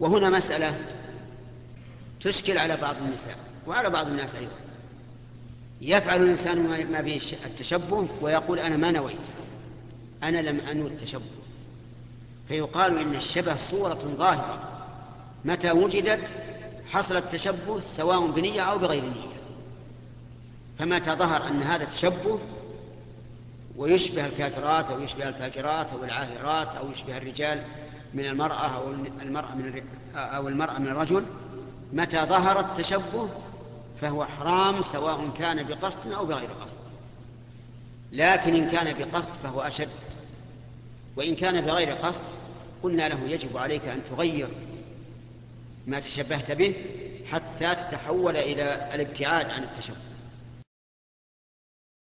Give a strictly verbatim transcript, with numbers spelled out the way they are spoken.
وهنا مسألة تشكل على بعض النساء وعلى بعض الناس أيضا. يفعل الإنسان ما به التشبه ويقول أنا ما نويت، أنا لم أنوي التشبه، فيقال إن الشبه صورة ظاهرة متى وجدت حصل التشبه سواء بنية أو بغير نية. فمتى ظهر أن هذا تشبه ويشبه الكافرات أو يشبه الفاجرات أو العاهرات أو يشبه الرجال من المرأة أو المرأة من أو المرأة من الرجل، متى ظهر التشبه فهو حرام سواء كان بقصد أو بغير قصد. لكن إن كان بقصد فهو أشد، وإن كان بغير قصد قلنا له يجب عليك أن تغير ما تشبهت به حتى تتحول إلى الابتعاد عن التشبه.